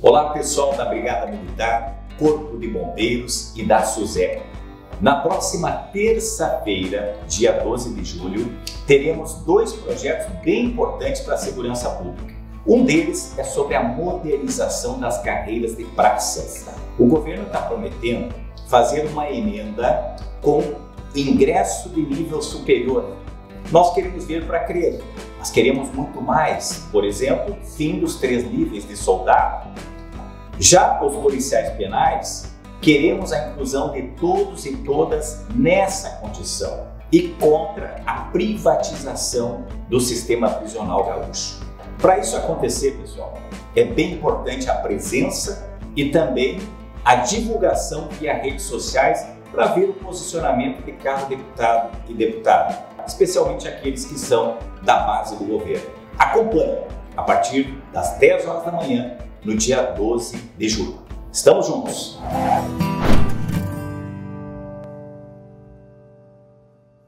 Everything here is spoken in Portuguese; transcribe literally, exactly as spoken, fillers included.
Olá pessoal da Brigada Militar, Corpo de Bombeiros e da SUSEP. Na próxima terça-feira, dia doze de julho, teremos dois projetos bem importantes para a segurança pública. Um deles é sobre a modernização das carreiras de praças. O governo está prometendo fazer uma emenda com ingresso de nível superior. Nós queremos ver para crer, mas queremos muito mais. Por exemplo, fim dos três níveis de soldado. Já os policiais penais, queremos a inclusão de todos e todas nessa condição e contra a privatização do sistema prisional gaúcho. Para isso acontecer, pessoal, é bem importante a presença e também a divulgação via redes sociais para ver o posicionamento de cada deputado e deputada, especialmente aqueles que são da base do governo. Acompanhe a partir das dez horas da manhã, no dia doze de julho. Estamos juntos!